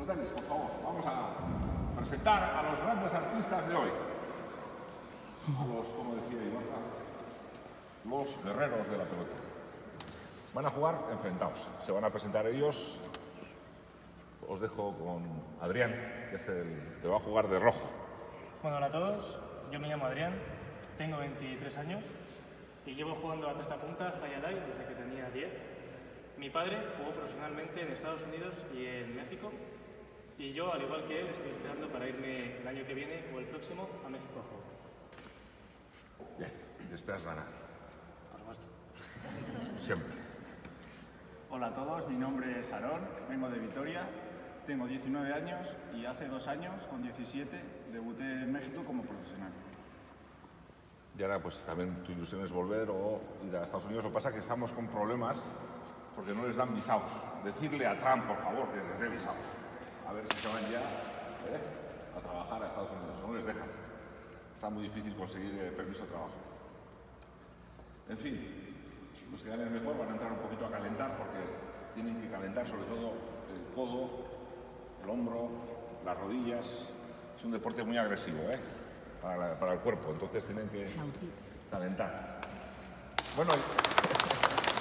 Denis, por favor, vamos a presentar a los grandes artistas de hoy. A los, como decía Ibarra, los guerreros de la pelota. Van a jugar enfrentados. Se van a presentar ellos. Os dejo con Adrián, que es el que va a jugar de rojo. Bueno, hola a todos. Yo me llamo Adrián, tengo 23 años y llevo jugando a cesta punta Hayalay desde que tenía 10. Mi padre jugó profesionalmente en Estados Unidos y en México y yo, al igual que él, estoy esperando para irme el año que viene o el próximo a México a jugar. Bien, y esperas ganar. Por supuesto. Siempre. Hola a todos, mi nombre es Aarón, vengo de Vitoria, tengo 19 años y hace 2 años, con 17, debuté en México como profesional. Y ahora pues también tu ilusión es volver o ir a Estados Unidos. Lo que pasa es que estamos con problemas porque no les dan visados. Decirle a Trump, por favor, que les dé visados. A ver si se van ya a trabajar a Estados Unidos. No les dejan. Está muy difícil conseguir permiso de trabajo. En fin, los que ganen mejor van a entrar un poquito a calentar porque tienen que calentar sobre todo el codo, el hombro, las rodillas. Es un deporte muy agresivo, para el cuerpo, entonces tienen que calentar. Bueno,